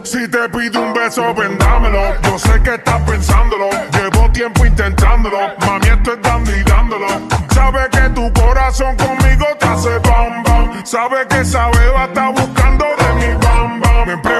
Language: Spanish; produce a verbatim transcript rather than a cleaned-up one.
Si te pido un beso, vendámelo. Yo sé que estás pensándolo. Llevo tiempo intentándolo. Mami, esto es dando y dándolo. Sabe que tu corazón conmigo te hace bam bam. Sabe que esa beba está buscando de mi bam bam.